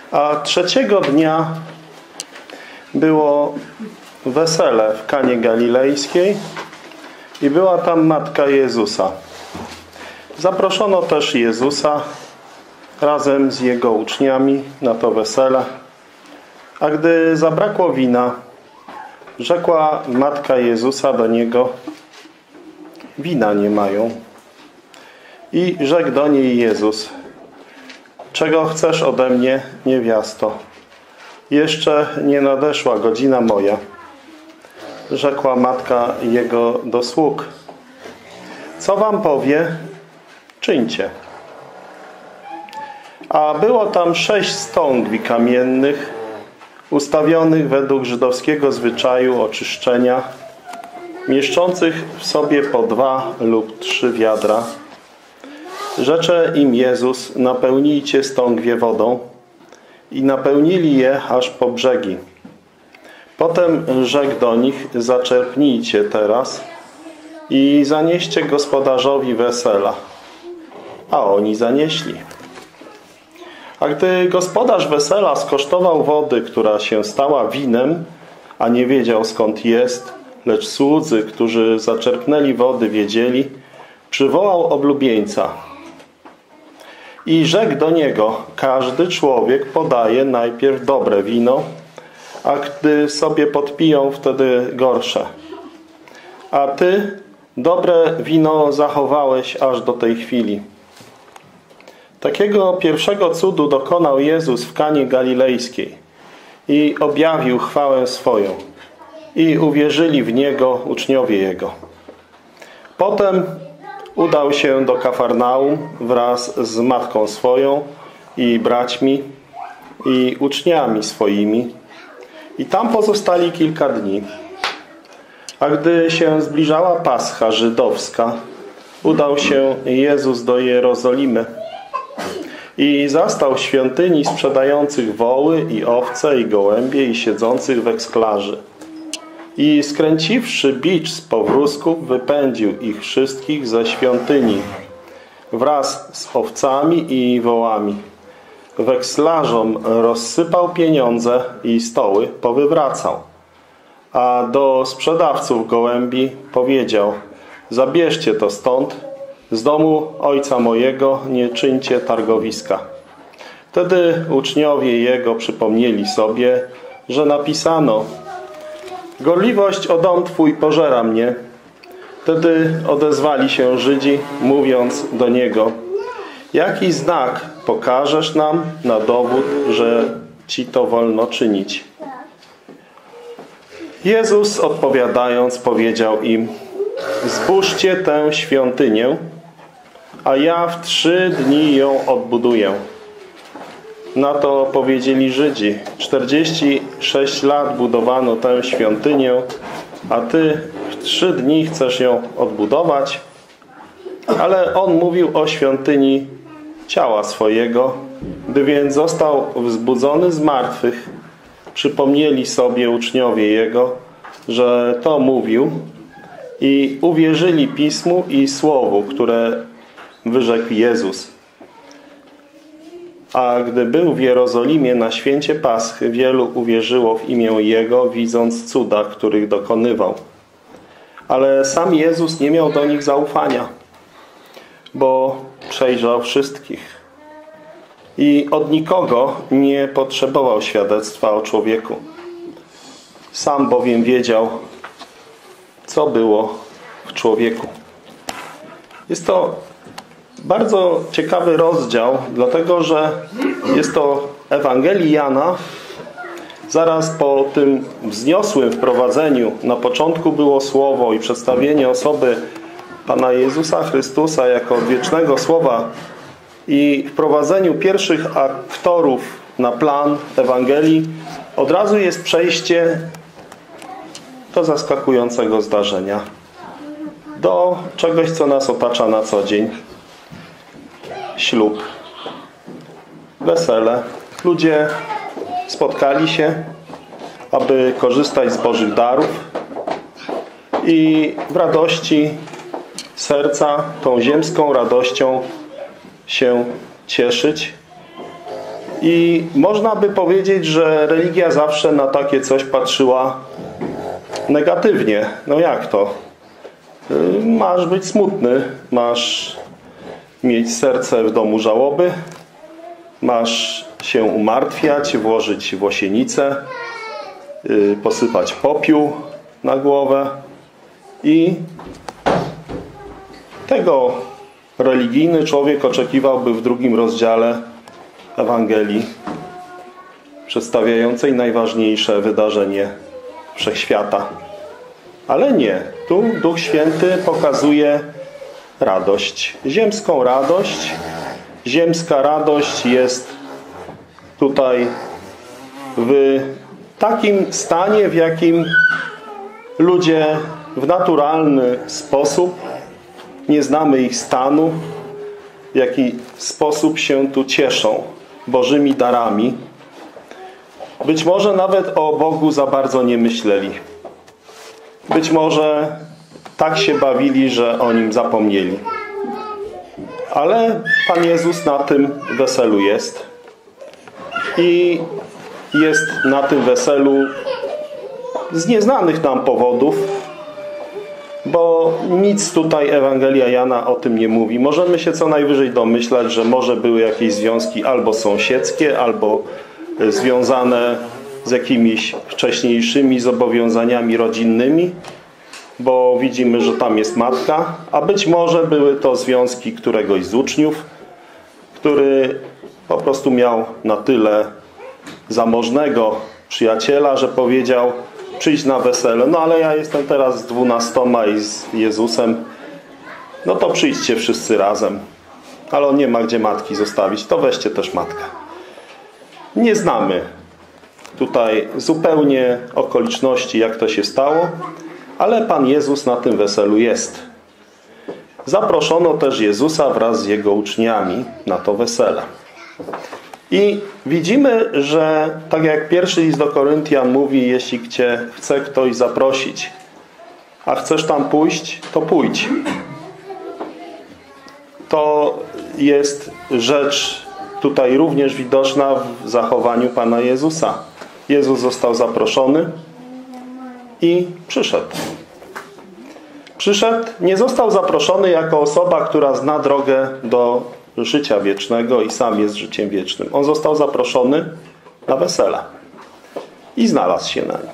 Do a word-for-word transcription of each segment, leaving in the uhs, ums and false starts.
A trzeciego dnia było wesele w Kanie Galilejskiej i była tam matka Jezusa. Zaproszono też Jezusa razem z Jego uczniami na to wesele. A gdy zabrakło wina, rzekła matka Jezusa do Niego: wina nie mają. I rzekł do niej Jezus: czego chcesz ode mnie, niewiasto? Jeszcze nie nadeszła godzina moja. Rzekła matka Jego do sług: co wam powie, czyńcie. A było tam sześć stągwi kamiennych, ustawionych według żydowskiego zwyczaju oczyszczenia, mieszczących w sobie po dwa lub trzy wiadra. Rzecze im Jezus: napełnijcie stągwie wodą. I napełnili je aż po brzegi. Potem rzekł do nich: zaczerpnijcie teraz i zanieście gospodarzowi wesela. A oni zanieśli. A gdy gospodarz wesela skosztował wody, która się stała winem, a nie wiedział skąd jest, lecz słudzy, którzy zaczerpnęli wody, wiedzieli, przywołał oblubieńca. I rzekł do niego: każdy człowiek podaje najpierw dobre wino, a gdy sobie podpiją, wtedy gorsze. A ty dobre wino zachowałeś aż do tej chwili. Takiego pierwszego cudu dokonał Jezus w Kanie Galilejskiej i objawił chwałę swoją. I uwierzyli w Niego uczniowie Jego. Potem udał się do Kafarnaum wraz z matką swoją i braćmi i uczniami swoimi. I tam pozostali kilka dni. A gdy się zbliżała Pascha żydowska, udał się Jezus do Jerozolimy i zastał w świątyni sprzedających woły i owce i gołębie i siedzących w eksklarze. I skręciwszy bicz z powrózków, wypędził ich wszystkich ze świątyni wraz z owcami i wołami. Wekslarzom rozsypał pieniądze i stoły powywracał. A do sprzedawców gołębi powiedział: zabierzcie to stąd, z domu ojca mojego nie czyńcie targowiska. Wtedy uczniowie Jego przypomnieli sobie, że napisano: gorliwość o dom Twój pożera mnie. Wtedy odezwali się Żydzi, mówiąc do Niego: jaki znak pokażesz nam na dowód, że Ci to wolno czynić? Jezus odpowiadając powiedział im: zbóżcie tę świątynię, a ja w trzy dni ją odbuduję. Na to powiedzieli Żydzi: czterdzieści sześć lat budowano tę świątynię, a Ty w trzy dni chcesz ją odbudować? Ale On mówił o świątyni ciała swojego. Gdy więc został wzbudzony z martwych, przypomnieli sobie uczniowie Jego, że to mówił, i uwierzyli Pismu i Słowu, które wyrzekł Jezus. A gdy był w Jerozolimie na święcie Paschy, wielu uwierzyło w imię Jego, widząc cuda, których dokonywał. Ale sam Jezus nie miał do nich zaufania, bo przejrzał wszystkich i od nikogo nie potrzebował świadectwa o człowieku. Sam bowiem wiedział, co było w człowieku. Jest to bardzo ciekawy rozdział, dlatego że jest to Ewangelii Jana. Zaraz po tym wzniosłym wprowadzeniu, na początku było Słowo i przedstawienie osoby Pana Jezusa Chrystusa jako odwiecznego Słowa i wprowadzeniu pierwszych aktorów na plan Ewangelii, od razu jest przejście do zaskakującego zdarzenia, do czegoś, co nas otacza na co dzień. Ślub, wesele. Ludzie spotkali się, aby korzystać z Bożych darów i w radości serca, tą ziemską radością się cieszyć. I można by powiedzieć, że religia zawsze na takie coś patrzyła negatywnie. No jak to? Masz być smutny, masz mieć serce w domu żałoby, masz się umartwiać, włożyć włosienicę, posypać popiół na głowę i tego religijny człowiek oczekiwałby w drugim rozdziale Ewangelii przedstawiającej najważniejsze wydarzenie wszechświata. Ale nie. Tu Duch Święty pokazuje radość. Ziemską radość. Ziemska radość jest tutaj w takim stanie, w jakim ludzie w naturalny sposób, nie znamy ich stanu, w jaki sposób się tu cieszą Bożymi darami. Być może nawet o Bogu za bardzo nie myśleli. Być może tak się bawili, że o Nim zapomnieli. Ale Pan Jezus na tym weselu jest. I jest na tym weselu z nieznanych nam powodów, bo nic tutaj Ewangelia Jana o tym nie mówi. Możemy się co najwyżej domyślać, że może były jakieś związki albo sąsiedzkie, albo związane z jakimiś wcześniejszymi zobowiązaniami rodzinnymi, bo widzimy, że tam jest matka, a być może były to związki któregoś z uczniów, który po prostu miał na tyle zamożnego przyjaciela, że powiedział: przyjdź na wesele. No ale ja jestem teraz z dwunastoma i z Jezusem. No to przyjdźcie wszyscy razem. Ale on nie ma gdzie matki zostawić. To weźcie też matkę. Nie znamy tutaj zupełnie okoliczności, jak to się stało, ale Pan Jezus na tym weselu jest. Zaproszono też Jezusa wraz z Jego uczniami na to wesele. I widzimy, że tak jak pierwszy list do Koryntian mówi, jeśli Cię chce ktoś zaprosić, a chcesz tam pójść, to pójdź. To jest rzecz tutaj również widoczna w zachowaniu Pana Jezusa. Jezus został zaproszony i przyszedł. Przyszedł, nie został zaproszony jako osoba, która zna drogę do życia wiecznego i sam jest życiem wiecznym. On został zaproszony na wesele i znalazł się na nim.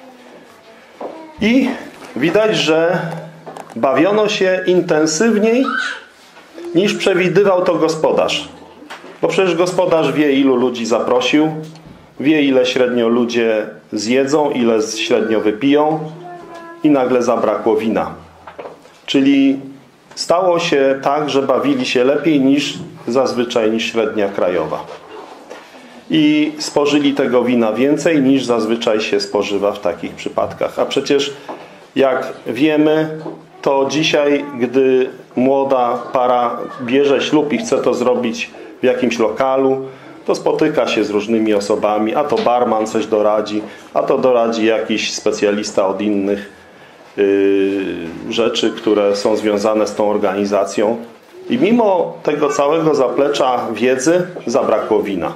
I widać, że bawiono się intensywniej niż przewidywał to gospodarz. Bo przecież gospodarz wie, ilu ludzi zaprosił, wie, ile średnio ludzie zjedzą, ile średnio wypiją i nagle zabrakło wina. Czyli stało się tak, że bawili się lepiej niż zazwyczaj, niż średnia krajowa. I spożyli tego wina więcej niż zazwyczaj się spożywa w takich przypadkach. A przecież jak wiemy, to dzisiaj, gdy młoda para bierze ślub i chce to zrobić w jakimś lokalu, to spotyka się z różnymi osobami, a to barman coś doradzi, a to doradzi jakiś specjalista od innych yy, rzeczy, które są związane z tą organizacją. I mimo tego całego zaplecza wiedzy zabrakło wina.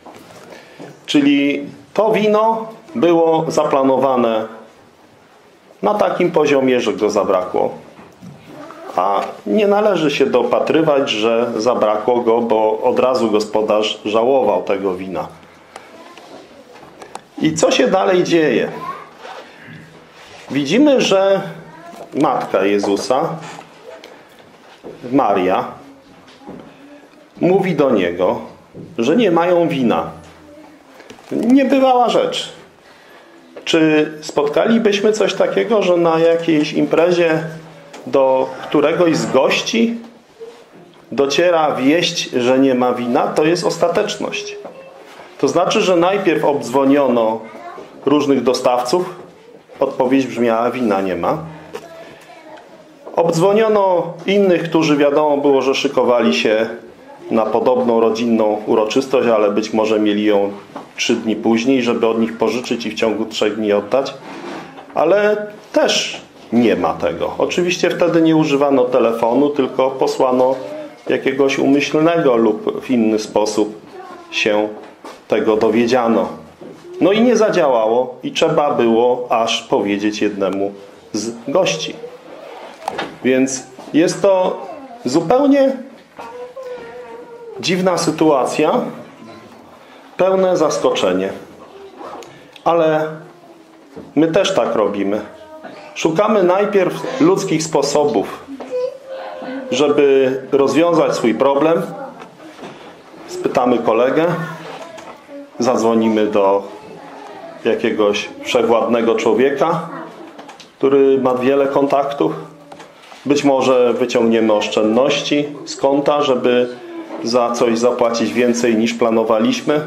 Czyli to wino było zaplanowane na takim poziomie, że go zabrakło. A nie należy się dopatrywać, że zabrakło go, bo od razu gospodarz żałował tego wina. I co się dalej dzieje? Widzimy, że matka Jezusa, Maria, mówi do Niego, że nie mają wina. Niebywała rzecz. Czy spotkalibyśmy coś takiego, że na jakiejś imprezie do któregoś z gości dociera wieść, że nie ma wina? To jest ostateczność. To znaczy, że najpierw obdzwoniono różnych dostawców. Odpowiedź brzmiała: wina nie ma. Obdzwoniono innych, którzy wiadomo było, że szykowali się na podobną rodzinną uroczystość, ale być może mieli ją trzy dni później, żeby od nich pożyczyć i w ciągu trzech dni oddać. Ale też nie ma tego. Oczywiście wtedy nie używano telefonu, tylko posłano jakiegoś umyślnego lub w inny sposób się tego dowiedziano. No i nie zadziałało i trzeba było aż powiedzieć jednemu z gości. Więc jest to zupełnie dziwna sytuacja, pełne zaskoczenie. Ale my też tak robimy. Szukamy najpierw ludzkich sposobów, żeby rozwiązać swój problem. Spytamy kolegę, zadzwonimy do jakiegoś wszechwładnego człowieka, który ma wiele kontaktów. Być może wyciągniemy oszczędności z konta, żeby za coś zapłacić więcej niż planowaliśmy.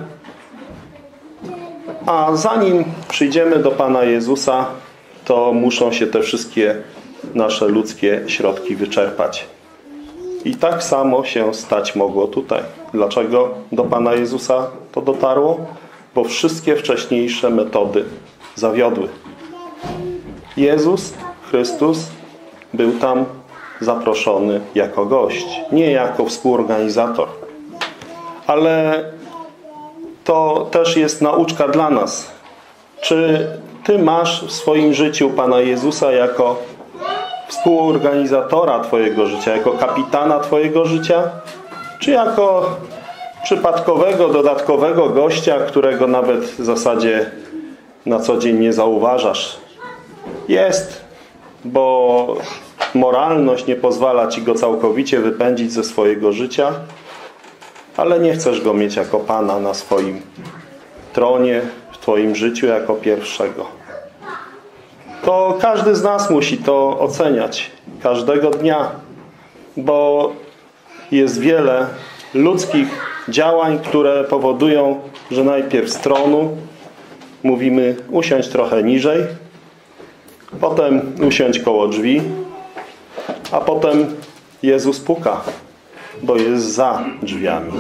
A zanim przyjdziemy do Pana Jezusa, to muszą się te wszystkie nasze ludzkie środki wyczerpać. I tak samo się stać mogło tutaj. Dlaczego do Pana Jezusa to dotarło? Bo wszystkie wcześniejsze metody zawiodły. Jezus Chrystus był tam zaproszony jako gość, nie jako współorganizator. Ale to też jest nauczka dla nas. Czy Ty masz w swoim życiu Pana Jezusa jako współorganizatora Twojego życia, jako kapitana Twojego życia? Czy jako przypadkowego, dodatkowego gościa, którego nawet w zasadzie na co dzień nie zauważasz? Jest, bo moralność nie pozwala Ci go całkowicie wypędzić ze swojego życia, ale nie chcesz go mieć jako Pana na swoim tronie, w Twoim życiu jako pierwszego. To każdy z nas musi to oceniać każdego dnia, bo jest wiele ludzkich działań, które powodują, że najpierw z tronu mówimy usiądź trochę niżej, potem usiądź koło drzwi, a potem Jezus puka, bo jest za drzwiami.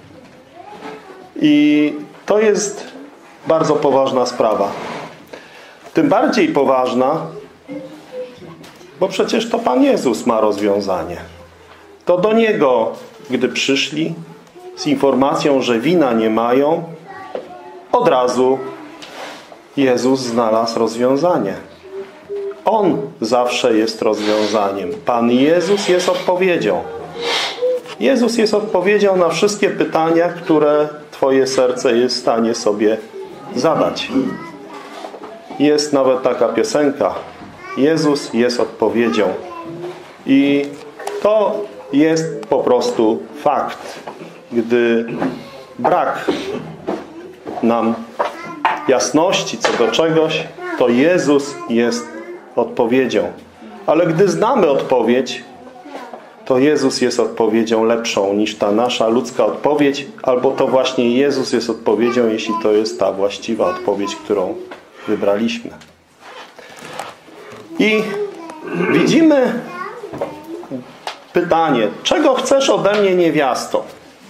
I to jest bardzo poważna sprawa. Tym bardziej poważna, bo przecież to Pan Jezus ma rozwiązanie. To do Niego, gdy przyszli z informacją, że wina nie mają, od razu Jezus znalazł rozwiązanie. On zawsze jest rozwiązaniem. Pan Jezus jest odpowiedzią. Jezus jest odpowiedzią na wszystkie pytania, które Twoje serce jest w stanie sobie zadać. Jest nawet taka piosenka. Jezus jest odpowiedzią. I to jest po prostu fakt. Gdy brak nam jasności co do czegoś, to Jezus jest odpowiedzią. Ale gdy znamy odpowiedź, to Jezus jest odpowiedzią lepszą niż ta nasza ludzka odpowiedź, albo to właśnie Jezus jest odpowiedzią, jeśli to jest ta właściwa odpowiedź, którą wybraliśmy. I widzimy pytanie, czego chcesz ode mnie, niewiasto?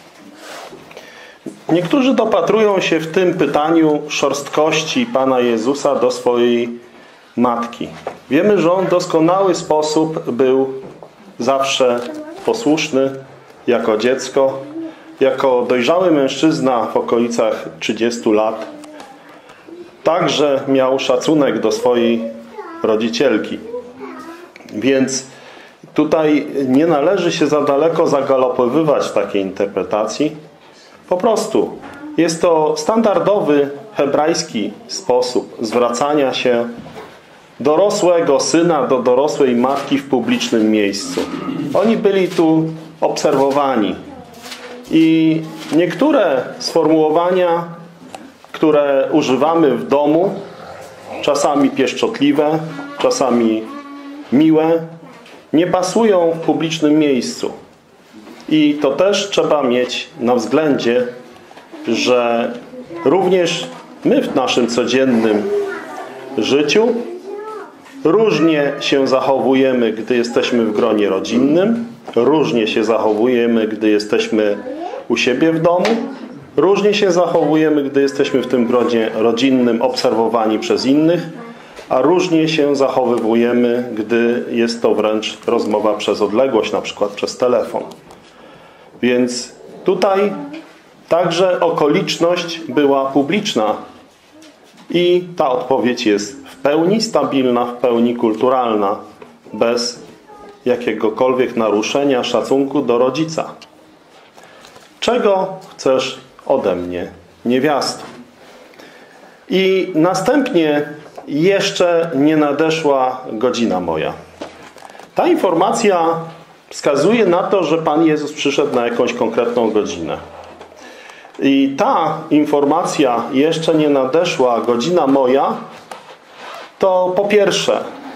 Niektórzy dopatrują się w tym pytaniu szorstkości Pana Jezusa do swojej matki. Wiemy, że On w doskonały sposób był zawsze posłuszny jako dziecko, jako dojrzały mężczyzna w okolicach trzydziestu lat. Także miał szacunek do swojej rodzicielki. Więc tutaj nie należy się za daleko zagalopowywać w takiej interpretacji. Po prostu jest to standardowy hebrajski sposób zwracania się dorosłego syna do dorosłej matki w publicznym miejscu. Oni byli tu obserwowani. I niektóre sformułowania, które używamy w domu, czasami pieszczotliwe, czasami miłe, nie pasują w publicznym miejscu. I to też trzeba mieć na względzie, że również my w naszym codziennym życiu różnie się zachowujemy, gdy jesteśmy w gronie rodzinnym, różnie się zachowujemy, gdy jesteśmy u siebie w domu, różnie się zachowujemy, gdy jesteśmy w tym gronie rodzinnym obserwowani przez innych, a różnie się zachowujemy, gdy jest to wręcz rozmowa przez odległość, na przykład przez telefon. Więc tutaj Także okoliczność była publiczna i ta odpowiedź jest w pełni stabilna, w pełni kulturalna, bez jakiegokolwiek naruszenia szacunku do rodzica. Czego chcesz ode mnie, niewiasto? I następnie jeszcze nie nadeszła godzina moja. Ta informacja wskazuje na to, że Pan Jezus przyszedł na jakąś konkretną godzinę. I ta informacja jeszcze nie nadeszła godzina moja, to po pierwsze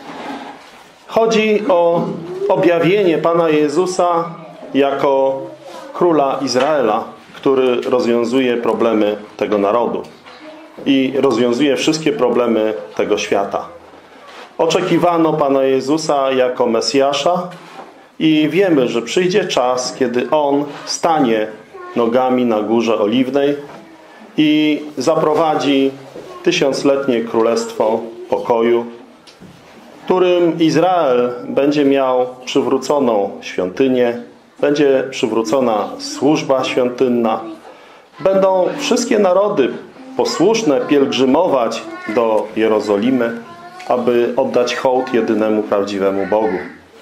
chodzi o objawienie Pana Jezusa jako króla Izraela, który rozwiązuje problemy tego narodu i rozwiązuje wszystkie problemy tego świata. Oczekiwano Pana Jezusa jako Mesjasza i wiemy, że przyjdzie czas, kiedy On stanie nogami na Górze Oliwnej i zaprowadzi tysiącletnie królestwo pokoju, w którym Izrael będzie miał przywróconą świątynię, będzie przywrócona służba świątynna, będą wszystkie narody posłuszne pielgrzymować do Jerozolimy, aby oddać hołd jedynemu prawdziwemu Bogu.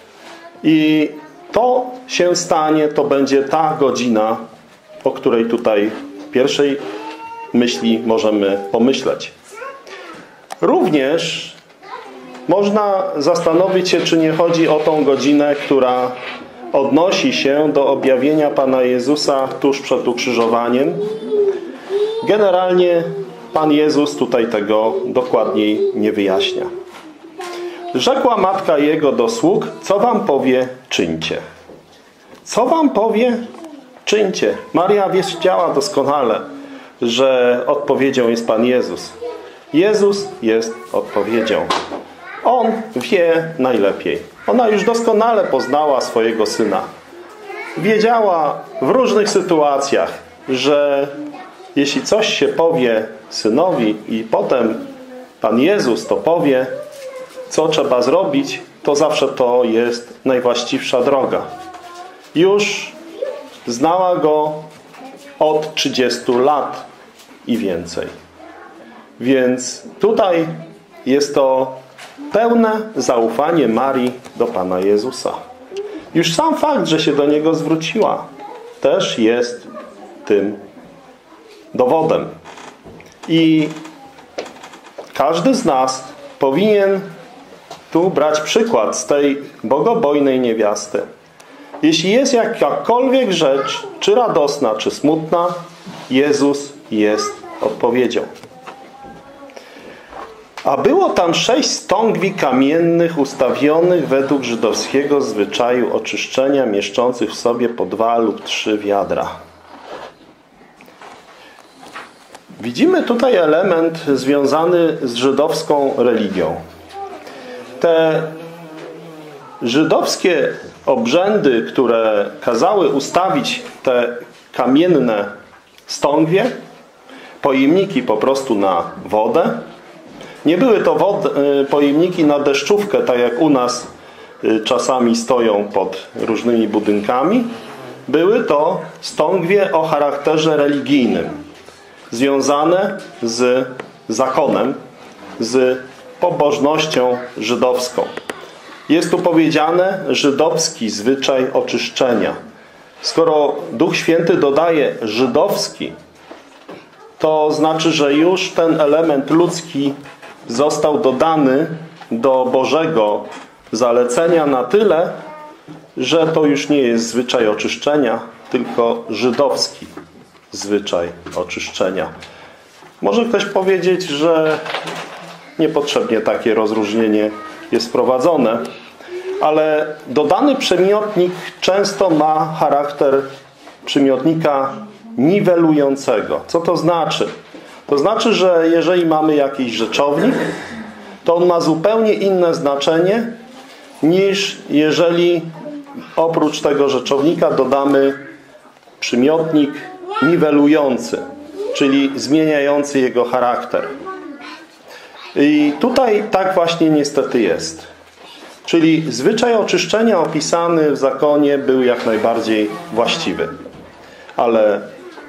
I to się stanie, to będzie ta godzina, o której tutaj w pierwszej myśli możemy pomyśleć. Również można zastanowić się, czy nie chodzi o tą godzinę, która odnosi się do objawienia Pana Jezusa tuż przed ukrzyżowaniem. Generalnie Pan Jezus tutaj tego dokładniej nie wyjaśnia. Rzekła matka Jego do sług, co wam powie, czyńcie. Co wam powie, czyńcie. Maria wiedziała doskonale, że odpowiedzią jest Pan Jezus. Jezus jest odpowiedzią. On wie najlepiej. Ona już doskonale poznała swojego Syna. Wiedziała w różnych sytuacjach, że jeśli coś się powie Synowi i potem Pan Jezus to powie, co trzeba zrobić, to zawsze to jest najwłaściwsza droga. Już znała Go od trzydziestu lat i więcej. Więc tutaj jest to pełne zaufanie Marii do Pana Jezusa. Już sam fakt, że się do Niego zwróciła, też jest tym dowodem. I każdy z nas powinien tu brać przykład z tej bogobojnej niewiasty. Jeśli jest jakakolwiek rzecz, czy radosna, czy smutna, Jezus jest odpowiedzią. A było tam sześć stągwi kamiennych ustawionych według żydowskiego zwyczaju oczyszczenia, mieszczących w sobie po dwa lub trzy wiadra. Widzimy tutaj element związany z żydowską religią. Te żydowskie obrzędy, które kazały ustawić te kamienne stągwie, pojemniki po prostu na wodę. Nie były to wod, pojemniki na deszczówkę, tak jak u nas czasami stoją pod różnymi budynkami. Były to stągwie o charakterze religijnym, związane z zakonem, z pobożnością żydowską. Jest tu powiedziane żydowski zwyczaj oczyszczenia. Skoro Duch Święty dodaje żydowski, to znaczy, że już ten element ludzki został dodany do Bożego zalecenia na tyle, że to już nie jest zwyczaj oczyszczenia, tylko żydowski zwyczaj oczyszczenia. Może ktoś powiedzieć, że niepotrzebnie takie rozróżnienie jest wprowadzone, ale dodany przymiotnik często ma charakter przymiotnika niwelującego. Co to znaczy? To znaczy, że jeżeli mamy jakiś rzeczownik, to on ma zupełnie inne znaczenie, niż jeżeli oprócz tego rzeczownika dodamy przymiotnik niwelujący, czyli zmieniający jego charakter. I tutaj tak właśnie niestety jest. Czyli zwyczaj oczyszczenia opisany w zakonie był jak najbardziej właściwy. Ale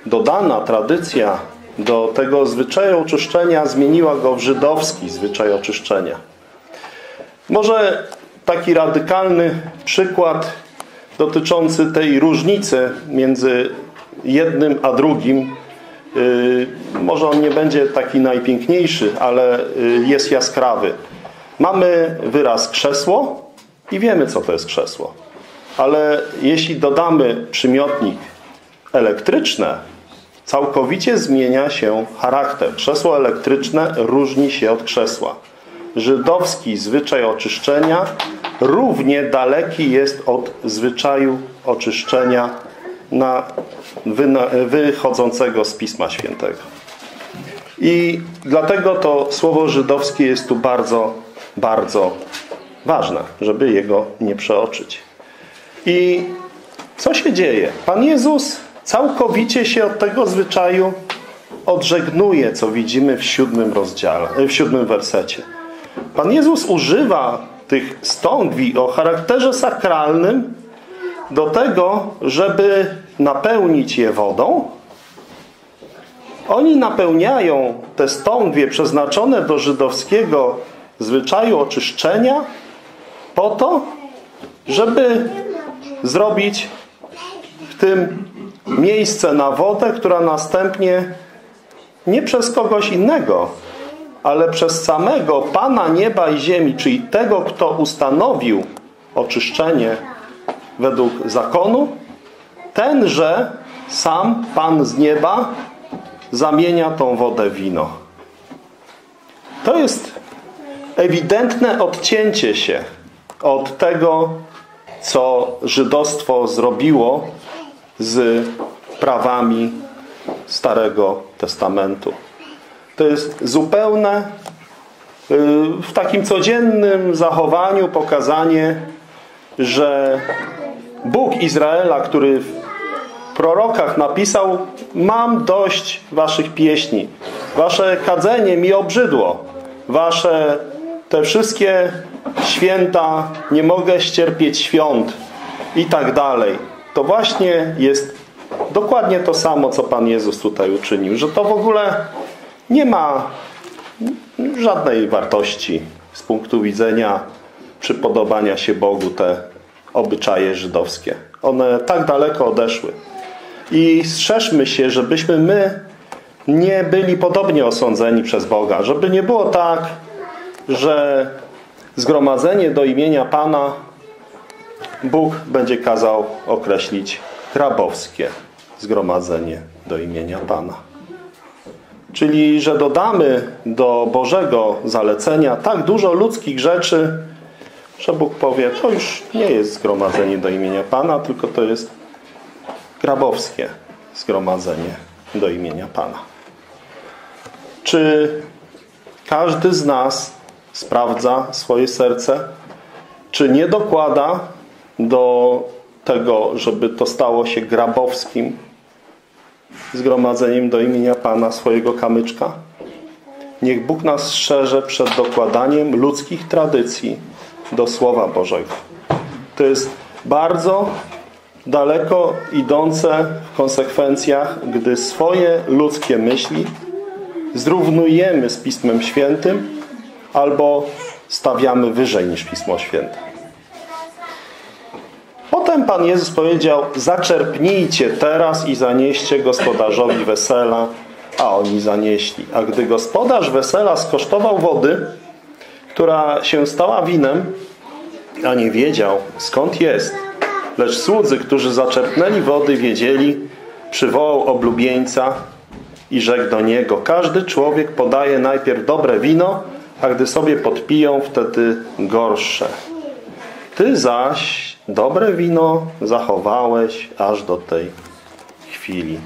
dodana tradycja do tego zwyczaju oczyszczenia zmieniła go w żydowski zwyczaj oczyszczenia. Może taki radykalny przykład dotyczący tej różnicy między jednym a drugim. Yy, może on nie będzie taki najpiękniejszy, ale yy, jest jaskrawy. Mamy wyraz krzesło i wiemy, co to jest krzesło. Ale jeśli dodamy przymiotnik elektryczne, całkowicie zmienia się charakter. Krzesło elektryczne różni się od krzesła. Żydowski zwyczaj oczyszczenia równie daleki jest od zwyczaju oczyszczenia na wychodzącego z Pisma Świętego. I dlatego to słowo żydowskie jest tu bardzo, bardzo ważne, żeby jego nie przeoczyć. I co się dzieje? Pan Jezus całkowicie się od tego zwyczaju odżegnuje, co widzimy w siódmym rozdziale, w siódmym wersecie. Pan Jezus używa tych stągwi o charakterze sakralnym do tego, żeby napełnić je wodą. Oni napełniają te stągwie przeznaczone do żydowskiego zwyczaju oczyszczenia po to, żeby zrobić w tym miejsce na wodę, która następnie nie przez kogoś innego, ale przez samego Pana nieba i ziemi, czyli tego, kto ustanowił oczyszczenie według zakonu, tenże sam Pan z nieba zamienia tą wodę w wino. To jest ewidentne odcięcie się od tego, co żydostwo zrobiło z prawami Starego Testamentu. To jest zupełne w takim codziennym zachowaniu pokazanie, że Bóg Izraela, który w prorokach napisał: mam dość waszych pieśni, wasze kadzenie mi obrzydło, wasze te wszystkie święta, nie mogę ścierpieć świąt i tak dalej. To właśnie jest dokładnie to samo, co Pan Jezus tutaj uczynił, że to w ogóle nie ma żadnej wartości z punktu widzenia przypodobania się Bogu, te obyczaje żydowskie. One tak daleko odeszły. I strzeżmy się, żebyśmy my nie byli podobnie osądzeni przez Boga. Żeby nie było tak, że zgromadzenie do imienia Pana Bóg będzie kazał określić grabowskie zgromadzenie do imienia Pana. Czyli, że dodamy do Bożego zalecenia tak dużo ludzkich rzeczy, że Bóg powie: to już nie jest zgromadzenie do imienia Pana, tylko to jest grabowskie zgromadzenie do imienia Pana. Czy każdy z nas sprawdza swoje serce? Czy nie dokłada do tego, żeby to stało się grabowskim zgromadzeniem do imienia Pana swojego kamyczka? Niech Bóg nas strzeże przed dokładaniem ludzkich tradycji do Słowa Bożego. To jest bardzo daleko idące w konsekwencjach, gdy swoje ludzkie myśli zrównujemy z Pismem Świętym albo stawiamy wyżej niż Pismo Święte. Potem Pan Jezus powiedział: zaczerpnijcie teraz i zanieście gospodarzowi wesela, a oni zanieśli. A gdy gospodarz wesela skosztował wody, która się stała winem, a nie wiedział, skąd jest, lecz słudzy, którzy zaczerpnęli wody, wiedzieli, przywołał oblubieńca i rzekł do niego: każdy człowiek podaje najpierw dobre wino, a gdy sobie podpiją, wtedy gorsze. Ty zaś dobre wino zachowałeś aż do tej chwili.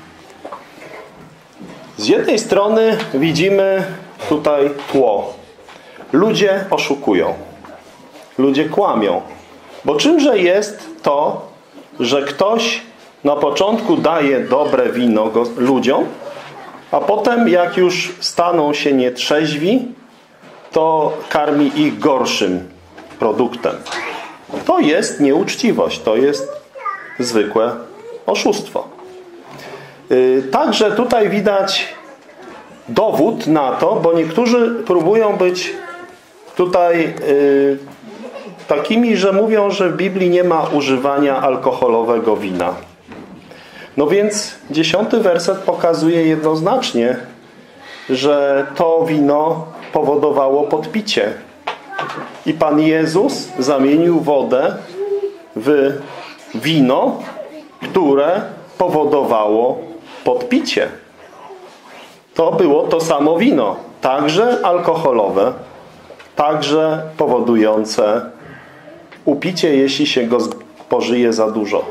Z jednej strony widzimy tutaj tło. Ludzie oszukują. Ludzie kłamią. Bo czymże jest to, że ktoś na początku daje dobre wino ludziom, a potem jak już staną się nietrzeźwi, to karmi ich gorszym produktem. To jest nieuczciwość, to jest zwykłe oszustwo. Także tutaj widać dowód na to, bo niektórzy próbują być tutaj takimi, że mówią, że w Biblii nie ma używania alkoholowego wina. No więc dziesiąty werset pokazuje jednoznacznie, że to wino powodowało podpicie. I Pan Jezus zamienił wodę w wino, które powodowało podpicie. To było to samo wino, także alkoholowe, także powodujące upicie, jeśli się go spożyje za dużo.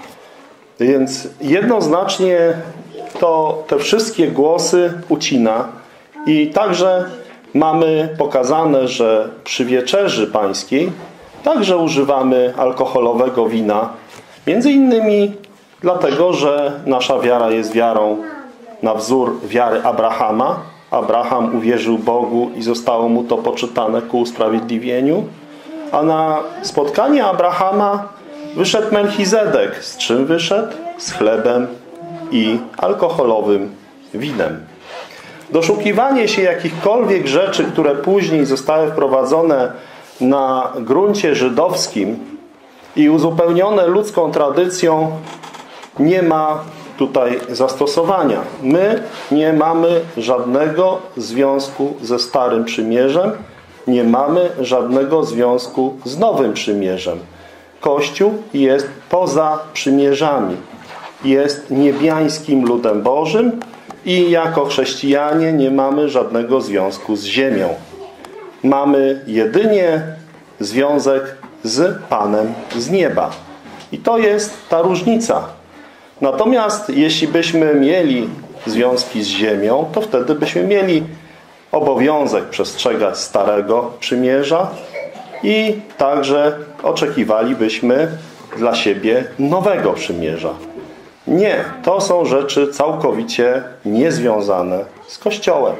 Więc jednoznacznie to te wszystkie głosy ucina i także mamy pokazane, że przy wieczerzy pańskiej także używamy alkoholowego wina. Między innymi dlatego, że nasza wiara jest wiarą na wzór wiary Abrahama. Abraham uwierzył Bogu i zostało mu to poczytane ku usprawiedliwieniu. A na spotkanie Abrahama wyszedł Melchizedek. Z czym wyszedł? Z chlebem i alkoholowym winem. Doszukiwanie się jakichkolwiek rzeczy, które później zostały wprowadzone na gruncie żydowskim i uzupełnione ludzką tradycją, nie ma tutaj zastosowania. My nie mamy żadnego związku ze Starym Przymierzem, nie mamy żadnego związku z Nowym Przymierzem. Kościół jest poza przymierzami. Jest niebiańskim ludem Bożym i jako chrześcijanie nie mamy żadnego związku z ziemią. Mamy jedynie związek z Panem z nieba. I to jest ta różnica. Natomiast jeśli byśmy mieli związki z ziemią, to wtedy byśmy mieli obowiązek przestrzegać Starego Przymierza i także oczekiwalibyśmy dla siebie Nowego Przymierza. Nie, to są rzeczy całkowicie niezwiązane z Kościołem.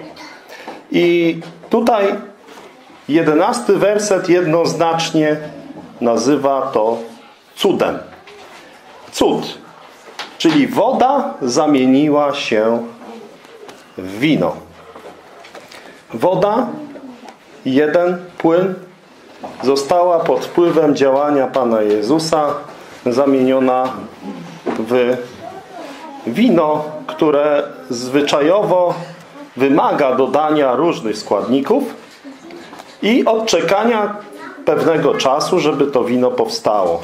I tutaj jedenasty werset jednoznacznie nazywa to cudem. Cud, czyli woda zamieniła się w wino. Woda, jeden płyn, została pod wpływem działania Pana Jezusa zamieniona w wino, które zwyczajowo wymaga dodania różnych składników i odczekania pewnego czasu, żeby to wino powstało.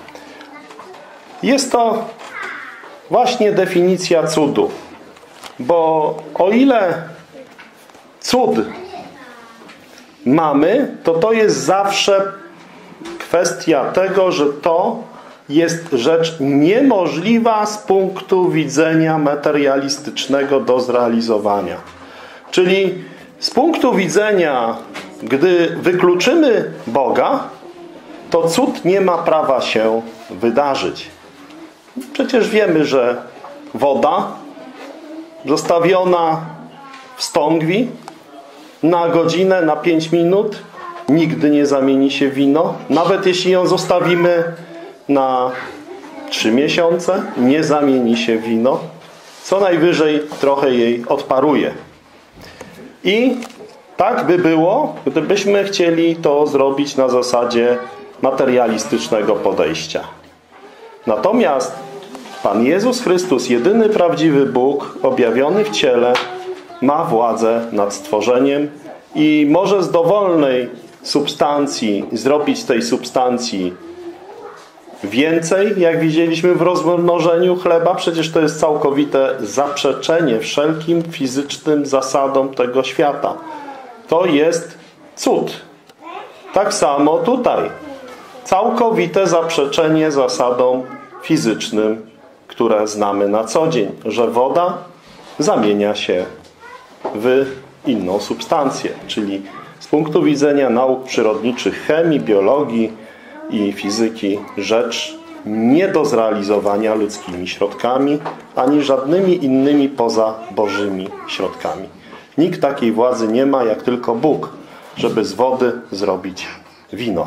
Jest to właśnie definicja cudu. Bo o ile cud mamy, to to jest zawsze kwestia tego, że to jest rzecz niemożliwa z punktu widzenia materialistycznego do zrealizowania. Czyli z punktu widzenia, gdy wykluczymy Boga, to cud nie ma prawa się wydarzyć. Przecież wiemy, że woda zostawiona w stągwi na godzinę, na pięć minut nigdy nie zamieni się w wino. Nawet jeśli ją zostawimy na trzy miesiące, nie zamieni się w wino. Co najwyżej trochę jej odparuje. I tak by było, gdybyśmy chcieli to zrobić na zasadzie materialistycznego podejścia. Natomiast Pan Jezus Chrystus, jedyny prawdziwy Bóg, objawiony w ciele, ma władzę nad stworzeniem i może z dowolnej substancji zrobić z tej substancji więcej, jak widzieliśmy w rozmnożeniu chleba. Przecież to jest całkowite zaprzeczenie wszelkim fizycznym zasadom tego świata. To jest cud. Tak samo tutaj. Całkowite zaprzeczenie zasadom fizycznym, które znamy na co dzień, że woda zamienia się w inną substancję. Czyli z punktu widzenia nauk przyrodniczych, chemii, biologii i fizyki rzecz nie do zrealizowania ludzkimi środkami, ani żadnymi innymi poza Bożymi środkami. Nikt takiej władzy nie ma, jak tylko Bóg, żeby z wody zrobić wino.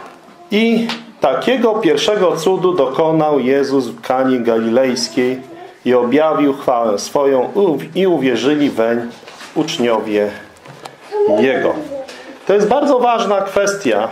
I takiego pierwszego cudu dokonał Jezus w Kanie Galilejskiej, i objawił chwałę swoją i uwierzyli weń uczniowie Jego. To jest bardzo ważna kwestia,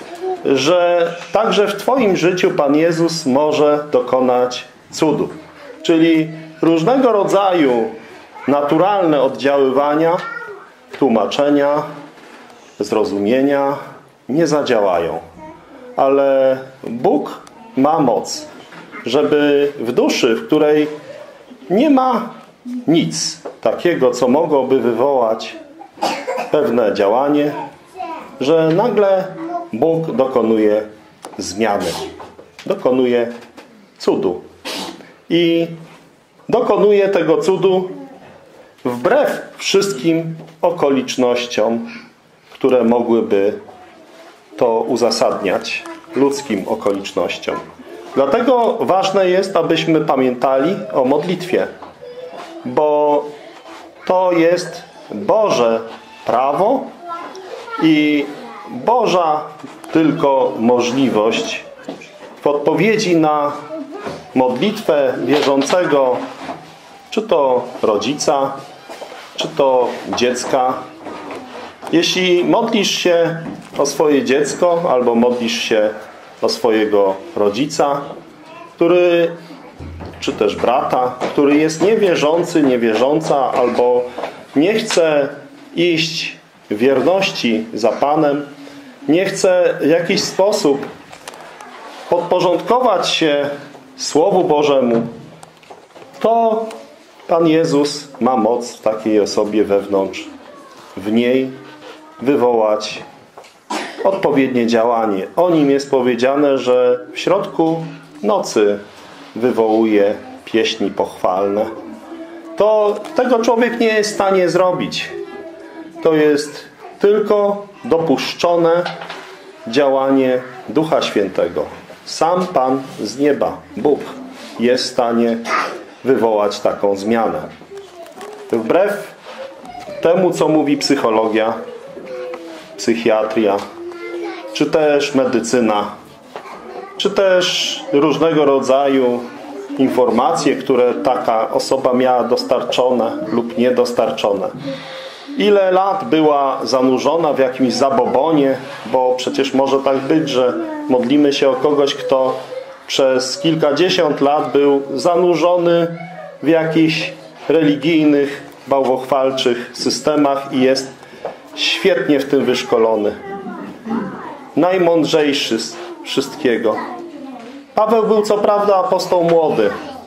że także w Twoim życiu Pan Jezus może dokonać cudów. Czyli różnego rodzaju naturalne oddziaływania, tłumaczenia, zrozumienia nie zadziałają. Ale Bóg ma moc, żeby w duszy, w której nie ma nic takiego, co mogłoby wywołać pewne działanie, że nagle Bóg dokonuje zmiany, dokonuje cudu. I dokonuje tego cudu wbrew wszystkim okolicznościom, które mogłyby to uzasadniać, ludzkim okolicznościom. Dlatego ważne jest, abyśmy pamiętali o modlitwie, bo to jest Boże prawo i Boża tylko możliwość w odpowiedzi na modlitwę wierzącego, czy to rodzica, czy to dziecka. Jeśli modlisz się o swoje dziecko albo modlisz się o swojego rodzica, który, czy też brata, który jest niewierzący, niewierząca albo nie chce iść w wierności za Panem, nie chce w jakiś sposób podporządkować się Słowu Bożemu, to Pan Jezus ma moc w takiej osobie wewnątrz, w niej wywołać odpowiednie działanie. O nim jest powiedziane, że w środku nocy wywołuje pieśni pochwalne. To tego człowiek nie jest w stanie zrobić. To jest tylko dopuszczone działanie Ducha Świętego. Sam Pan z nieba, Bóg, jest w stanie wywołać taką zmianę. Wbrew temu, co mówi psychologia, psychiatria, czy też medycyna, czy też różnego rodzaju informacje, które taka osoba miała dostarczone lub niedostarczone. Ile lat była zanurzona w jakimś zabobonie, bo przecież może tak być, że modlimy się o kogoś, kto przez kilkadziesiąt lat był zanurzony w jakichś religijnych, bałwochwalczych systemach i jest świetnie w tym wyszkolony. Najmądrzejszy z wszystkiego. Paweł był co prawda apostoł młody,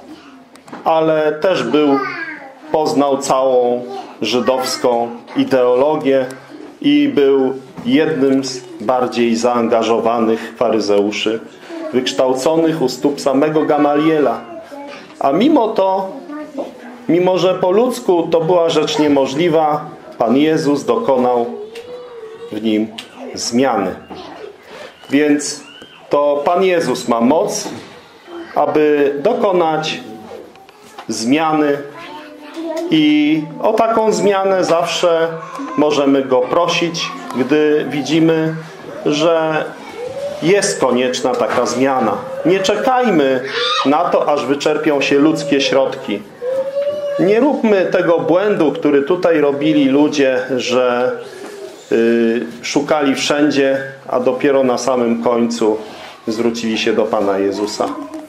ale też był, poznał całą żydowską ideologię i był jednym z bardziej zaangażowanych faryzeuszy, wykształconych u stóp samego Gamaliela. A mimo to, mimo że po ludzku to była rzecz niemożliwa, Pan Jezus dokonał w nim zmiany. Więc to Pan Jezus ma moc, aby dokonać zmiany i o taką zmianę zawsze możemy Go prosić, gdy widzimy, że jest konieczna taka zmiana. Nie czekajmy na to, aż wyczerpią się ludzkie środki. Nie róbmy tego błędu, który tutaj robili ludzie, że yy, szukali wszędzie, a dopiero na samym końcu zwrócili się do Pana Jezusa.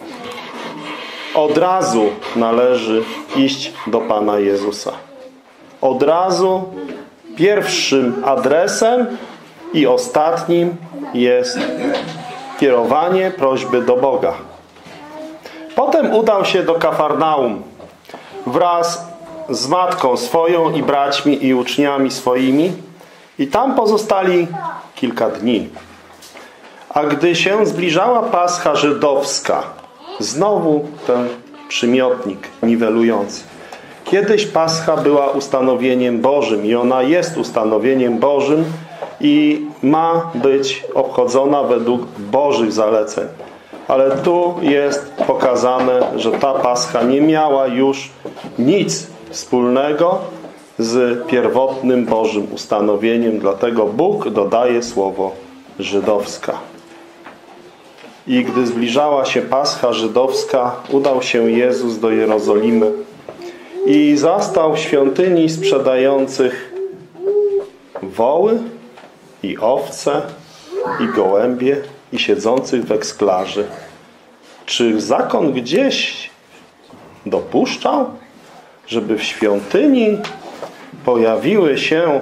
Od razu należy iść do Pana Jezusa. Od razu pierwszym adresem i ostatnim jest kierowanie prośby do Boga. Potem udał się do Kafarnaum wraz z matką swoją i braćmi i uczniami swoimi i tam pozostali kilka dni. A gdy się zbliżała Pascha żydowska, znowu ten przymiotnik niwelujący. Kiedyś Pascha była ustanowieniem Bożym i ona jest ustanowieniem Bożym i ma być obchodzona według Bożych zaleceń. Ale tu jest pokazane, że ta Pascha nie miała już nic wspólnego z pierwotnym Bożym ustanowieniem. Dlatego Bóg dodaje słowo żydowska. i gdy zbliżała się Pascha żydowska, udał się Jezus do Jerozolimy i zastał w świątyni sprzedających woły i owce i gołębie i siedzących w eksklarzy. Czy zakon gdzieś dopuszczał, żeby w świątyni pojawiły się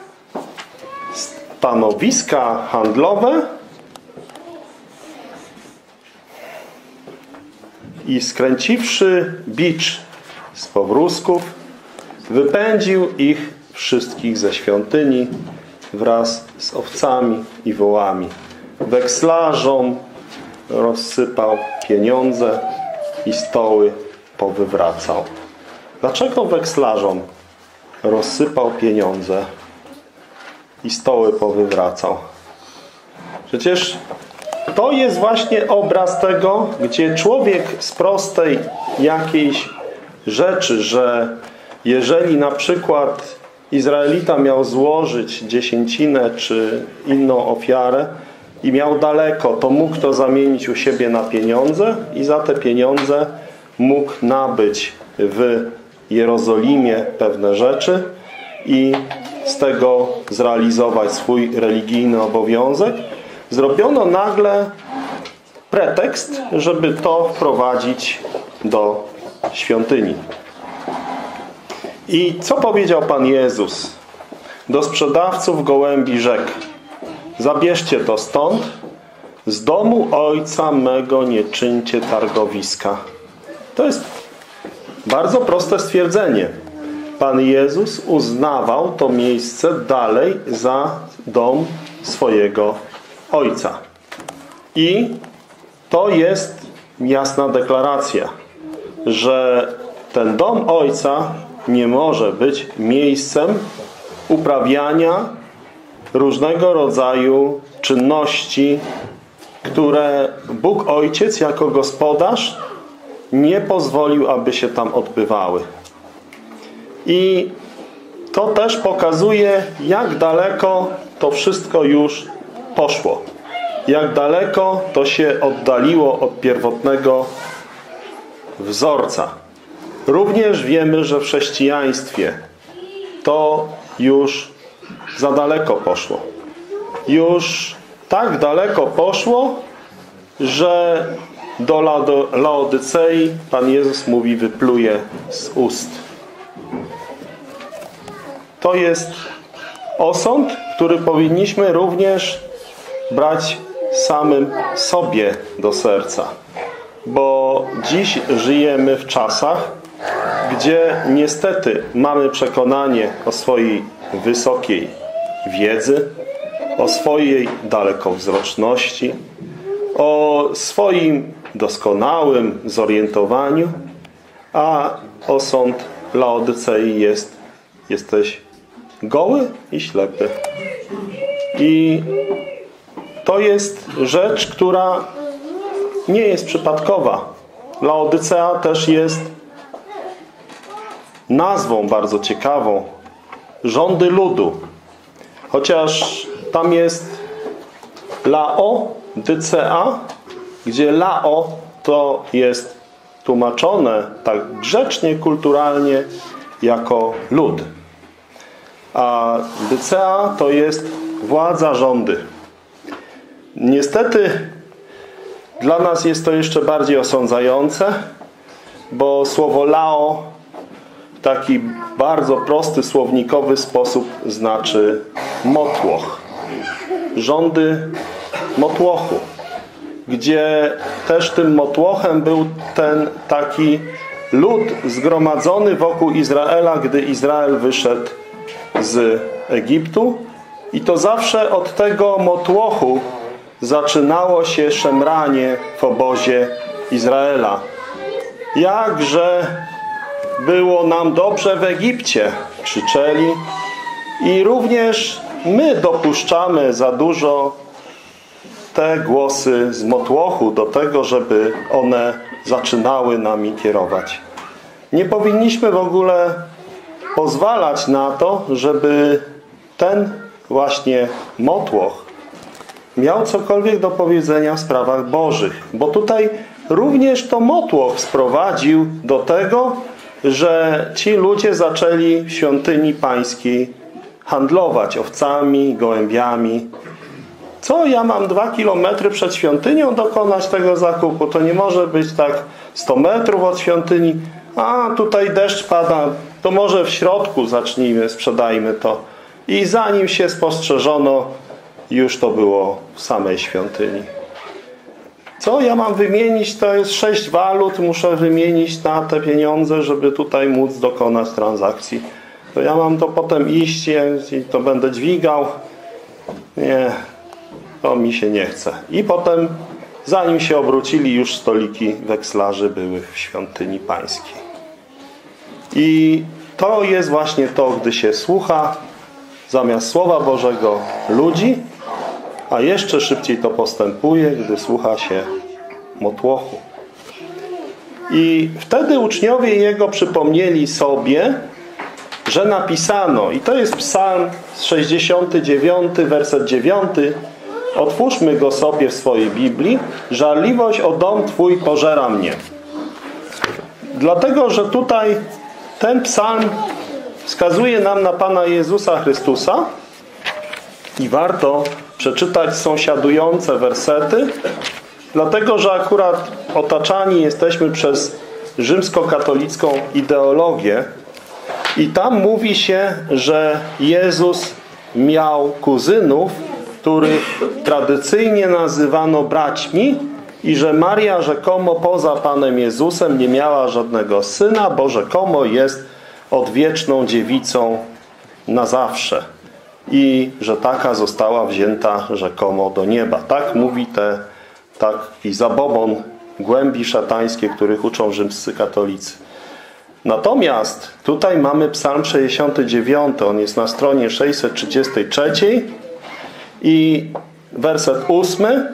stanowiska handlowe i skręciwszy bicz z powrózków, wypędził ich wszystkich ze świątyni wraz z owcami i wołami. Wekslarzom rozsypał pieniądze i stoły powywracał. Dlaczego wekslarzom rozsypał pieniądze i stoły powywracał? Przecież to jest właśnie obraz tego, gdzie człowiek z prostej jakiejś rzeczy, że jeżeli na przykład Izraelita miał złożyć dziesięcinę czy inną ofiarę i miał daleko, to mógł to zamienić u siebie na pieniądze i za te pieniądze mógł nabyć w Jerozolimie pewne rzeczy i z tego zrealizować swój religijny obowiązek. Zrobiono nagle pretekst, żeby to wprowadzić do świątyni. I co powiedział Pan Jezus? Do sprzedawców gołębi rzekł: zabierzcie to stąd, z domu Ojca mego nie czyńcie targowiska. To jest bardzo proste stwierdzenie. Pan Jezus uznawał to miejsce dalej za dom swojego Ojca. I to jest jasna deklaracja, że ten dom Ojca nie może być miejscem uprawiania różnego rodzaju czynności, które Bóg Ojciec jako gospodarz nie pozwolił, aby się tam odbywały. I to też pokazuje, jak daleko to wszystko już poszło. Jak daleko to się oddaliło od pierwotnego wzorca. Również wiemy, że w chrześcijaństwie to już za daleko poszło. Już tak daleko poszło, że do Laodycei Pan Jezus mówi: wypluje z ust. To jest osąd, który powinniśmy również brać samym sobie do serca. Bo dziś żyjemy w czasach, gdzie niestety mamy przekonanie o swojej wysokiej wiedzy, o swojej dalekowzroczności, o swoim doskonałym zorientowaniu, a osąd Laodycei jest: jesteś goły i ślepy. I to jest rzecz, która nie jest przypadkowa. Laodycea też jest nazwą bardzo ciekawą. Rządy ludu. Chociaż tam jest Laodycea, gdzie Lao to jest tłumaczone tak grzecznie, kulturalnie jako lud. A Dycea to jest władza, rządy. Niestety dla nas jest to jeszcze bardziej osądzające, bo słowo Lao w taki bardzo prosty, słownikowy sposób znaczy motłoch. Rządy motłochu, gdzie też tym motłochem był ten taki lud zgromadzony wokół Izraela, gdy Izrael wyszedł z Egiptu. I to zawsze od tego motłochu zaczynało się szemranie w obozie Izraela. Jakże było nam dobrze w Egipcie, krzyczeli. I również my dopuszczamy za dużo te głosy z motłochu do tego, żeby one zaczynały nami kierować. Nie powinniśmy w ogóle pozwalać na to, żeby ten właśnie motłoch miał cokolwiek do powiedzenia w sprawach bożych. Bo tutaj również to motłoch sprowadził do tego, że ci ludzie zaczęli w świątyni pańskiej handlować owcami, gołębiami. Co, ja mam dwa kilometry przed świątynią dokonać tego zakupu? To nie może być tak sto metrów od świątyni. A, tutaj deszcz pada, to może w środku zacznijmy, sprzedajmy to. I zanim się spostrzeżono, już to było w samej świątyni. Co ja mam wymienić? To jest sześć walut, muszę wymienić na te pieniądze, żeby tutaj móc dokonać transakcji. To ja mam to potem iść i to będę dźwigał. Nie, to mi się nie chce. I potem, zanim się obrócili, już stoliki wekslarzy były w świątyni pańskiej. I to jest właśnie to, gdy się słucha zamiast Słowa Bożego ludzi, a jeszcze szybciej to postępuje, gdy słucha się motłochu. I wtedy uczniowie Jego przypomnieli sobie, że napisano, i to jest Psalm sześćdziesiąty dziewiąty, werset dziewiąty, otwórzmy go sobie w swojej Biblii, żarliwość o dom Twój pożera mnie. Dlatego, że tutaj ten psalm wskazuje nam na Pana Jezusa Chrystusa i warto przeczytać sąsiadujące wersety, dlatego, że akurat otaczani jesteśmy przez rzymskokatolicką ideologię i tam mówi się, że Jezus miał kuzynów, których tradycyjnie nazywano braćmi i że Maria rzekomo poza Panem Jezusem nie miała żadnego syna, bo rzekomo jest odwieczną dziewicą na zawsze i że taka została wzięta rzekomo do nieba. Tak mówi te, taki zabobon głębi szatańskie, których uczą rzymscy katolicy. Natomiast tutaj mamy Psalm sześćdziesiąty dziewiąty, on jest na stronie sześćset trzydziestej trzeciej i werset ósmy.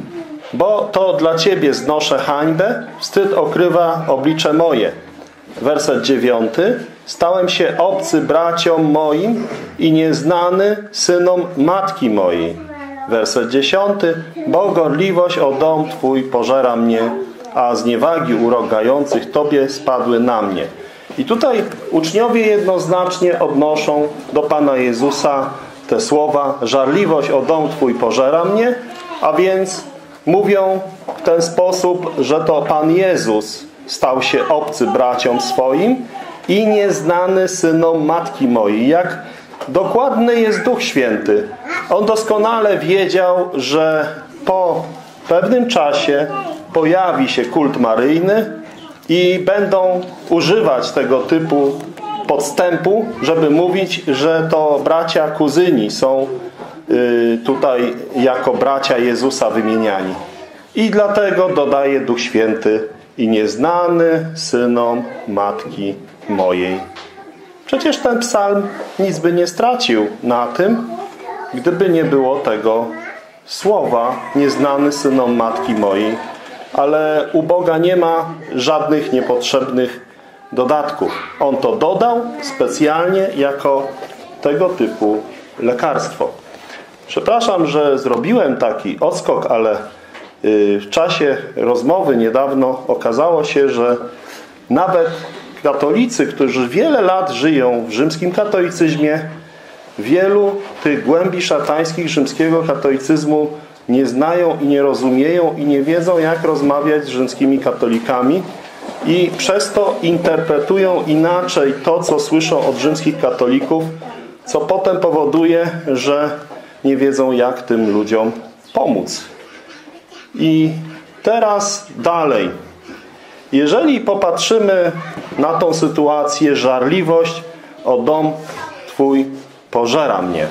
Bo to dla Ciebie znoszę hańbę, wstyd okrywa oblicze moje. Werset dziewiąty. Stałem się obcy braciom moim i nieznany synom matki mojej. Werset dziesiąty. Bo gorliwość o dom Twój pożera mnie, a zniewagi urągających Tobie spadły na mnie. I tutaj uczniowie jednoznacznie odnoszą do Pana Jezusa te słowa: żarliwość o dom Twój pożera mnie, a więc mówią w ten sposób, że to Pan Jezus stał się obcy braciom swoim i nieznany synom matki mojej. Jak dokładny jest Duch Święty. On doskonale wiedział, że po pewnym czasie pojawi się kult maryjny i będą używać tego typu podstępu, żeby mówić, że to bracia kuzyni są tutaj jako bracia Jezusa wymieniani. I dlatego dodaje Duch Święty i nieznany synom matki mojej. Przecież ten psalm nic by nie stracił na tym, gdyby nie było tego słowa nieznany synom matki mojej. Ale u Boga nie ma żadnych niepotrzebnych dodatków. On to dodał specjalnie jako tego typu lekarstwo. Przepraszam, że zrobiłem taki odskok, ale w czasie rozmowy niedawno okazało się, że nawet katolicy, którzy wiele lat żyją w rzymskim katolicyzmie, wielu tych głębi szatańskich rzymskiego katolicyzmu nie znają i nie rozumieją i nie wiedzą, jak rozmawiać z rzymskimi katolikami i przez to interpretują inaczej to, co słyszą od rzymskich katolików, co potem powoduje, że nie wiedzą, jak tym ludziom pomóc. I teraz dalej. Jeżeli popatrzymy na tą sytuację, żarliwość o dom Twój pożera mnie,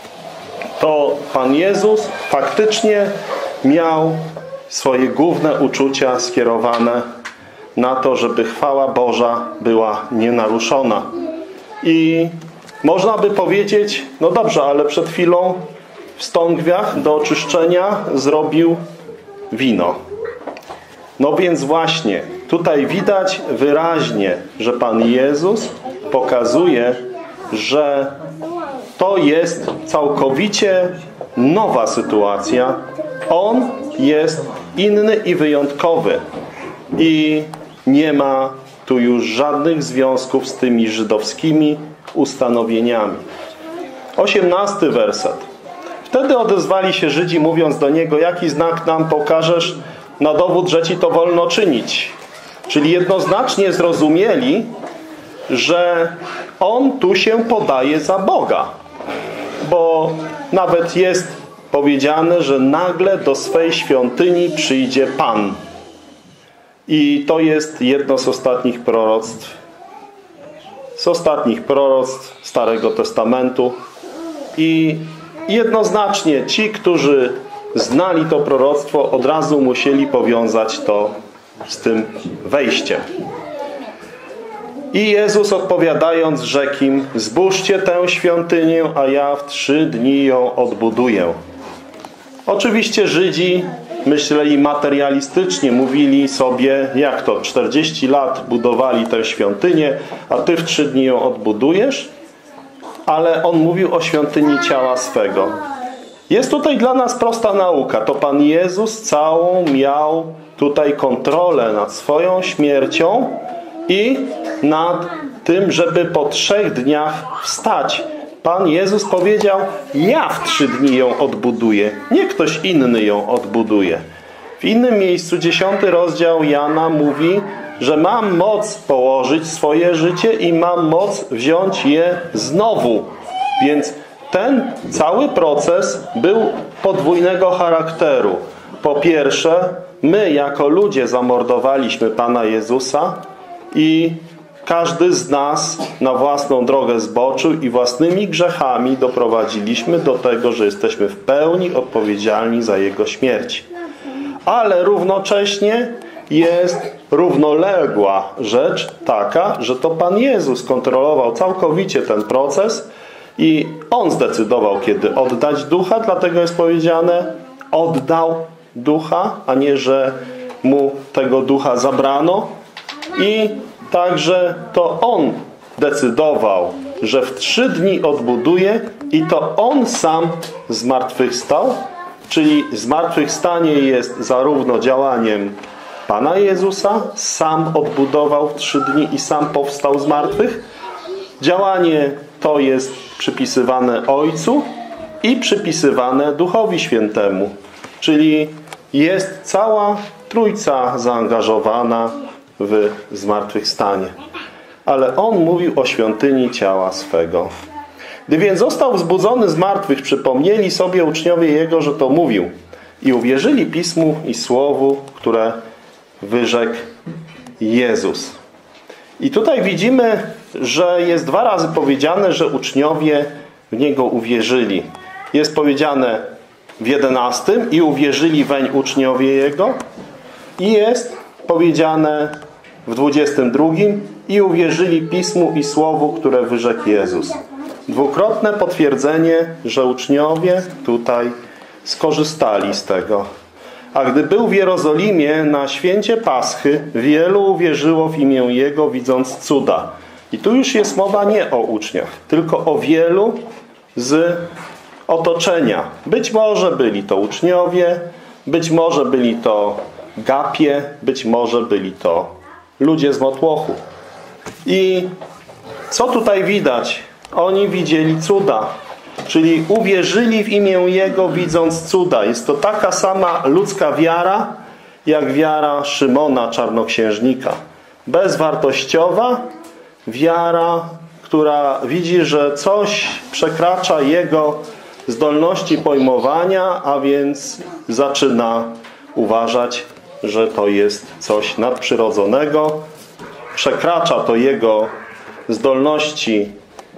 to Pan Jezus faktycznie miał swoje główne uczucia skierowane na to, żeby chwała Boża była nienaruszona. I można by powiedzieć, no dobrze, ale przed chwilą w stągwiach do oczyszczenia zrobił wino. No więc właśnie, tutaj widać wyraźnie, że Pan Jezus pokazuje, że to jest całkowicie nowa sytuacja. On jest inny i wyjątkowy. I nie ma tu już żadnych związków z tymi żydowskimi ustanowieniami. Osiemnasty werset. Wtedy odezwali się Żydzi, mówiąc do Niego: jaki znak nam pokażesz na dowód, że Ci to wolno czynić? Czyli jednoznacznie zrozumieli, że On tu się podaje za Boga. Bo nawet jest powiedziane, że nagle do swej świątyni przyjdzie Pan. I to jest jedno z ostatnich proroctw. Z ostatnich proroctw Starego Testamentu. I jednoznacznie ci, którzy znali to proroctwo, od razu musieli powiązać to z tym wejściem. I Jezus odpowiadając rzekł im: zbóżcie tę świątynię, a ja w trzy dni ją odbuduję. Oczywiście Żydzi myśleli materialistycznie, mówili sobie: jak to, czterdzieści lat budowali tę świątynię, a Ty w trzy dni ją odbudujesz? Ale On mówił o świątyni ciała swego. Jest tutaj dla nas prosta nauka. To Pan Jezus całą miał tutaj kontrolę nad swoją śmiercią i nad tym, żeby po trzech dniach wstać. Pan Jezus powiedział: ja w trzy dni ją odbuduję. Nie ktoś inny ją odbuduje. W innym miejscu, dziesiąty rozdział Jana mówi, że mam moc położyć swoje życie i mam moc wziąć je znowu. Więc ten cały proces był podwójnego charakteru. Po pierwsze, my jako ludzie zamordowaliśmy Pana Jezusa i każdy z nas na własną drogę zboczył i własnymi grzechami doprowadziliśmy do tego, że jesteśmy w pełni odpowiedzialni za Jego śmierć. Ale równocześnie jest równoległa rzecz taka, że to Pan Jezus kontrolował całkowicie ten proces i On zdecydował, kiedy oddać ducha, dlatego jest powiedziane: oddał ducha, a nie, że mu tego ducha zabrano. I także to On decydował, że w trzy dni odbuduje i to On sam zmartwychwstał, czyli zmartwychwstanie jest zarówno działaniem Pana Jezusa, sam odbudował w trzy dni i sam powstał z martwych. Działanie to jest przypisywane Ojcu i przypisywane Duchowi Świętemu. Czyli jest cała Trójca zaangażowana w zmartwychwstanie. Ale On mówił o świątyni ciała swego. Gdy więc został wzbudzony z martwych, przypomnieli sobie uczniowie Jego, że to mówił. I uwierzyli Pismu i Słowu, które wyrzekł Jezus. I tutaj widzimy, że jest dwa razy powiedziane, że uczniowie w Niego uwierzyli. Jest powiedziane w jedenastym: i uwierzyli weń uczniowie Jego. I jest powiedziane w dwudziestym drugim: i uwierzyli Pismu i Słowu, które wyrzekł Jezus. Dwukrotne potwierdzenie, że uczniowie tutaj skorzystali z tego. A gdy był w Jerozolimie na święcie Paschy, wielu uwierzyło w imię Jego, widząc cuda. I tu już jest mowa nie o uczniach, tylko o wielu z otoczenia. Być może byli to uczniowie, być może byli to gapie, być może byli to ludzie z motłochu. I co tutaj widać? Oni widzieli cuda. Czyli uwierzyli w imię Jego, widząc cuda. Jest to taka sama ludzka wiara, jak wiara Szymona Czarnoksiężnika. Bezwartościowa wiara, która widzi, że coś przekracza jego zdolności pojmowania, a więc zaczyna uważać, że to jest coś nadprzyrodzonego. Przekracza to jego zdolności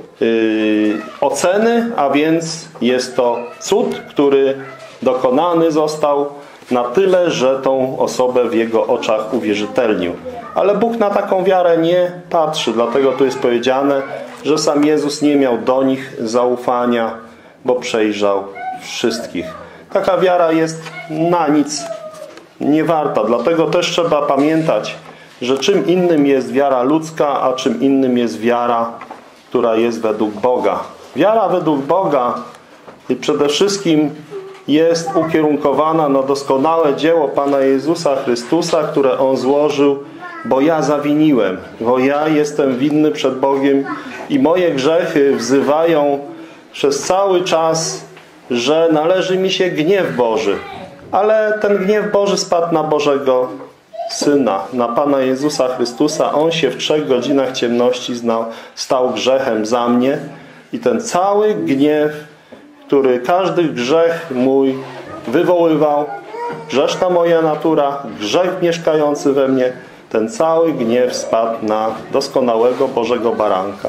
Yy, oceny, a więc jest to cud, który dokonany został na tyle, że tą osobę w jego oczach uwierzytelnił. Ale Bóg na taką wiarę nie patrzy, dlatego tu jest powiedziane, że sam Jezus nie miał do nich zaufania, bo przejrzał wszystkich. Taka wiara jest na nic nie warta, dlatego też trzeba pamiętać, że czym innym jest wiara ludzka, a czym innym jest wiara, która jest według Boga. Wiara według Boga i przede wszystkim jest ukierunkowana na doskonałe dzieło Pana Jezusa Chrystusa, które On złożył, bo ja zawiniłem, bo ja jestem winny przed Bogiem i moje grzechy wzywają przez cały czas, że należy mi się gniew Boży. Ale ten gniew Boży spadł na Bożego Syna, na Pana Jezusa Chrystusa. On się w trzech godzinach ciemności znał, stał grzechem za mnie i ten cały gniew, który każdy grzech mój wywoływał, grzeszna moja natura, grzech mieszkający we mnie, ten cały gniew spadł na doskonałego Bożego Baranka.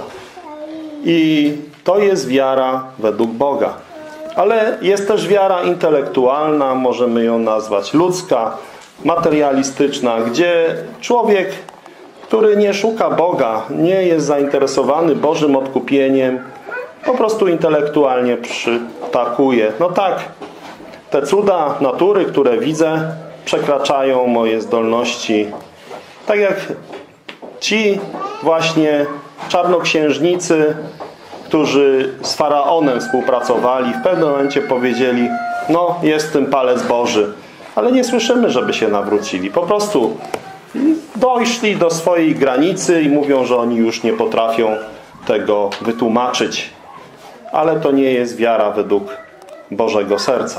I to jest wiara według Boga. Ale jest też wiara intelektualna, możemy ją nazwać ludzka, materialistyczna, gdzie człowiek, który nie szuka Boga, nie jest zainteresowany Bożym odkupieniem, po prostu intelektualnie przytakuje. No tak, te cuda natury, które widzę, przekraczają moje zdolności. Tak jak ci właśnie czarnoksiężnicy, którzy z Faraonem współpracowali, w pewnym momencie powiedzieli, no jest w tym palec Boży. Ale nie słyszymy, żeby się nawrócili. Po prostu dojszli do swojej granicy i mówią, że oni już nie potrafią tego wytłumaczyć. Ale to nie jest wiara według Bożego serca.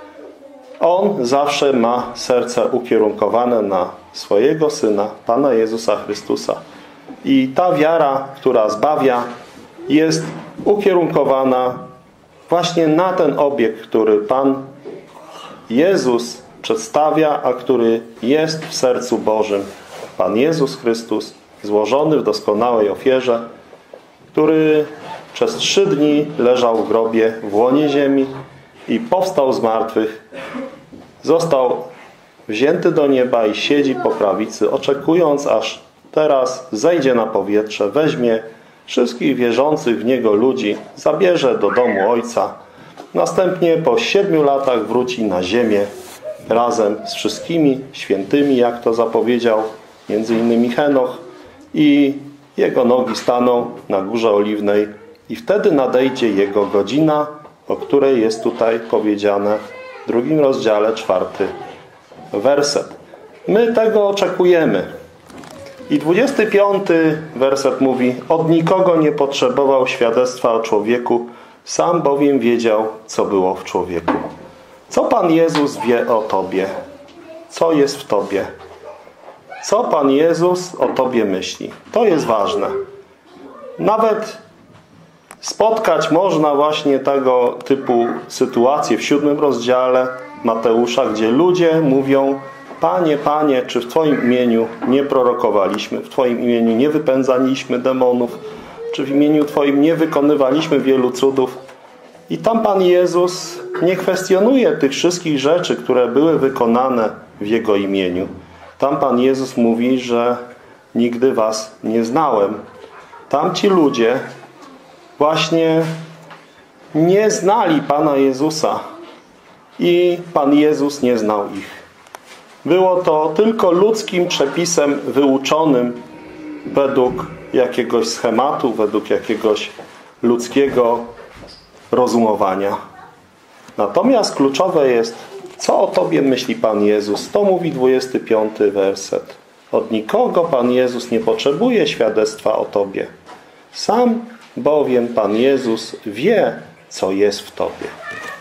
On zawsze ma serce ukierunkowane na swojego Syna, Pana Jezusa Chrystusa. I ta wiara, która zbawia, jest ukierunkowana właśnie na ten obiekt, który Pan Jezus przedstawia, a który jest w sercu Bożym. Pan Jezus Chrystus, złożony w doskonałej ofierze, który przez trzy dni leżał w grobie w łonie ziemi i powstał z martwych, został wzięty do nieba i siedzi po prawicy, oczekując, aż teraz zejdzie na powietrze, weźmie wszystkich wierzących w Niego ludzi, zabierze do domu Ojca. Następnie po siedmiu latach wróci na ziemię razem z wszystkimi świętymi, jak to zapowiedział między innymi Henoch, i Jego nogi staną na Górze Oliwnej i wtedy nadejdzie Jego godzina, o której jest tutaj powiedziane w drugim rozdziale, czwarty werset. My tego oczekujemy. I dwudziesty piąty werset mówi: od nikogo nie potrzebował świadectwa o człowieku, sam bowiem wiedział, co było w człowieku. Co Pan Jezus wie o Tobie? Co jest w Tobie? Co Pan Jezus o Tobie myśli? To jest ważne. Nawet spotkać można właśnie tego typu sytuacje w siódmym rozdziale Mateusza, gdzie ludzie mówią: Panie, Panie, czy w Twoim imieniu nie prorokowaliśmy? W Twoim imieniu nie wypędzaliśmy demonów? Czy w imieniu Twoim nie wykonywaliśmy wielu cudów? I tam Pan Jezus nie kwestionuje tych wszystkich rzeczy, które były wykonane w Jego imieniu. Tam Pan Jezus mówi, że nigdy was nie znałem. Tamci ludzie właśnie nie znali Pana Jezusa i Pan Jezus nie znał ich. Było to tylko ludzkim przepisem wyuczonym według jakiegoś schematu, według jakiegoś ludzkiego rozumowania. Natomiast kluczowe jest, co o Tobie myśli Pan Jezus. To mówi dwudziesty piąty werset. Od nikogo Pan Jezus nie potrzebuje świadectwa o Tobie. Sam bowiem Pan Jezus wie, co jest w Tobie.